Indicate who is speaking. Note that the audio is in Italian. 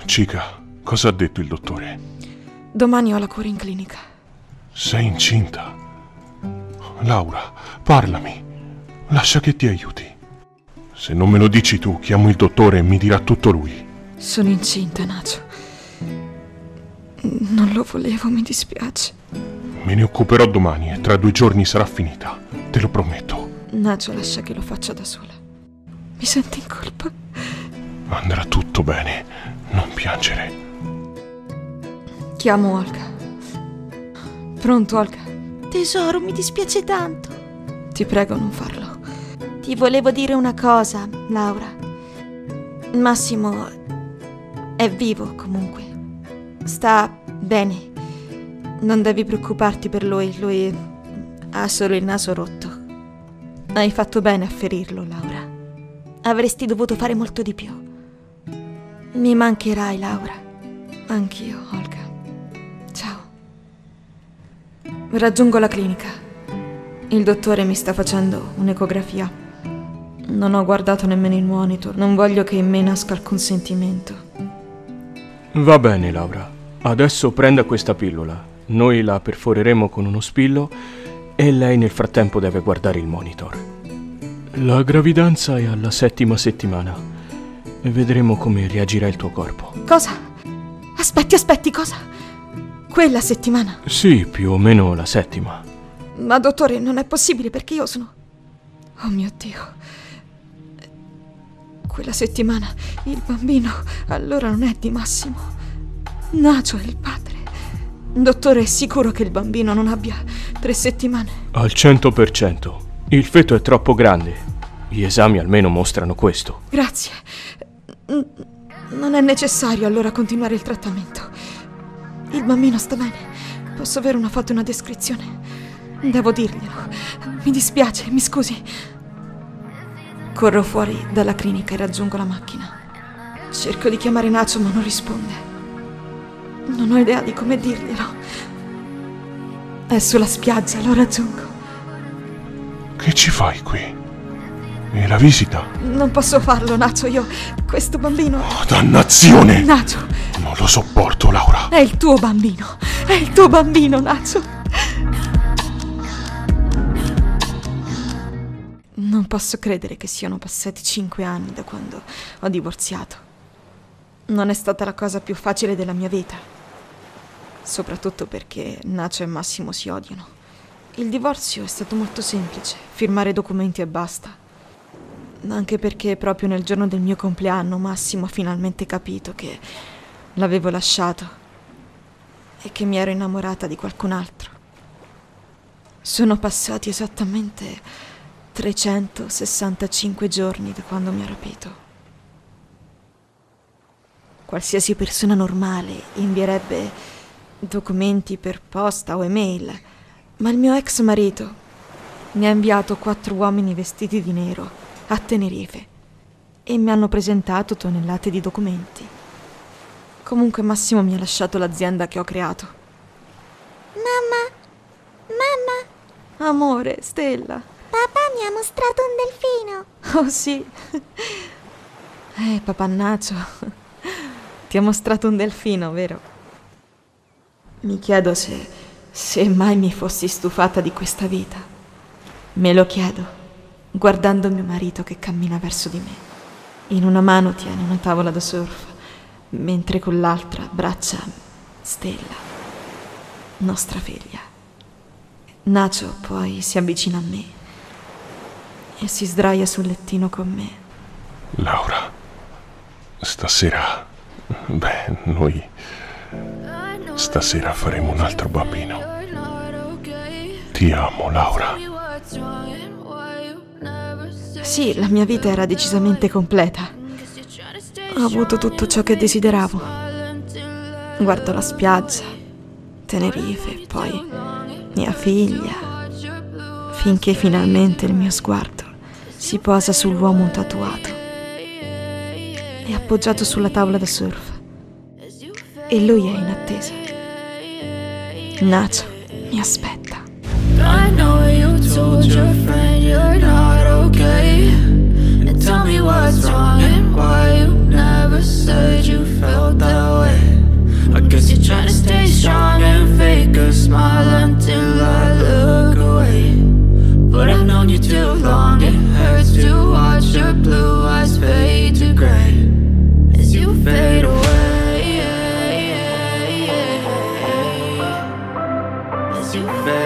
Speaker 1: Cica, cosa ha detto il dottore?
Speaker 2: Domani ho la cura in clinica.
Speaker 1: Sei incinta? Laura, parlami. Lascia che ti aiuti. Se non me lo dici tu, chiamo il dottore e mi dirà tutto lui.
Speaker 2: Sono incinta, Nacio. Non lo volevo, mi dispiace.
Speaker 1: Me ne occuperò domani e tra 2 giorni sarà finita. Te lo prometto.
Speaker 2: Nacio, lascia che lo faccia da sola. Mi sento in colpa.
Speaker 1: Andrà tutto bene. Non piangere.
Speaker 2: Chiamo Olga. Pronto, Olga?
Speaker 3: Tesoro, mi dispiace tanto.
Speaker 2: Ti prego, non farlo.
Speaker 3: Ti volevo dire una cosa, Laura. Massimo è vivo comunque. Sta bene. Non devi preoccuparti per lui. Lui ha solo il naso rotto. Hai fatto bene a ferirlo, Laura. Avresti dovuto fare molto di più. Mi mancherai, Laura.
Speaker 2: Anch'io, Olga. Ciao. Raggiungo la clinica. Il dottore mi sta facendo un'ecografia. Non ho guardato nemmeno il monitor. Non voglio che in me nasca alcun sentimento.
Speaker 4: Va bene, Laura. Adesso prenda questa pillola. Noi la perforeremo con uno spillo e lei nel frattempo deve guardare il monitor. La gravidanza è alla 7ª settimana e vedremo come reagirà il tuo corpo.
Speaker 2: Cosa? Aspetti, cosa? Quella settimana?
Speaker 4: Sì, più o meno la 7ª.
Speaker 2: Ma dottore, non è possibile perché io sono... Oh mio Dio. Quella settimana il bambino allora non è di Massimo. Nacio è il padre. Dottore, è sicuro che il bambino non abbia 3 settimane?
Speaker 4: Al 100%. Il feto è troppo grande. Gli esami almeno mostrano questo.
Speaker 2: Grazie. Non è necessario allora continuare il trattamento. Il bambino sta bene. Posso avere una foto e una descrizione? Devo dirglielo. Mi dispiace, mi scusi. Corro fuori dalla clinica e raggiungo la macchina. Cerco di chiamare Nacio ma non risponde. Non ho idea di come dirglielo. È sulla spiaggia, lo raggiungo.
Speaker 1: Che ci fai qui? E la visita?
Speaker 2: Non posso farlo, Nacio, io... Questo bambino...
Speaker 1: Oh, dannazione!
Speaker 2: Nacio!
Speaker 1: Non lo sopporto, Laura.
Speaker 2: È il tuo bambino! È il tuo bambino, Nacio! Non posso credere che siano passati 5 anni da quando ho divorziato. Non è stata la cosa più facile della mia vita. Soprattutto perché Nacio e Massimo si odiano. Il divorzio è stato molto semplice, firmare documenti e basta. Anche perché proprio nel giorno del mio compleanno Massimo ha finalmente capito che l'avevo lasciato e che mi ero innamorata di qualcun altro. Sono passati esattamente 365 giorni da quando mi ha rapito. Qualsiasi persona normale invierebbe documenti per posta o email, ma il mio ex marito mi ha inviato 4 uomini vestiti di nero a Tenerife e mi hanno presentato tonnellate di documenti. Comunque Massimo mi ha lasciato l'azienda che ho creato.
Speaker 3: Mamma!
Speaker 2: Amore, Stella.
Speaker 3: Papà mi ha mostrato un delfino.
Speaker 2: Oh sì. Papà Nacio. Ti ha mostrato un delfino, vero? Mi chiedo se mai mi fossi stufata di questa vita. Me lo chiedo, guardando mio marito che cammina verso di me. In una mano tiene una tavola da surf, mentre con l'altra abbraccia Stella, nostra figlia. Nacio poi si avvicina a me e si sdraia sul lettino con me.
Speaker 1: Laura, stasera... Beh, noi... Stasera faremo un altro bambino. Ti amo, Laura.
Speaker 2: Sì, la mia vita era decisamente completa. Ho avuto tutto ciò che desideravo. Guardo la spiaggia, Tenerife, poi mia figlia, finché finalmente il mio sguardo si posa sull'uomo tatuato e appoggiato sulla tavola da surf. E lui è in attesa. Nacio mi aspetta.
Speaker 5: I know you told your friend you're not okay. And tell me what's wrong and why you never said you felt that known you too long. It hurts to watch your blue eyes fade to gray as you fade away, as you fade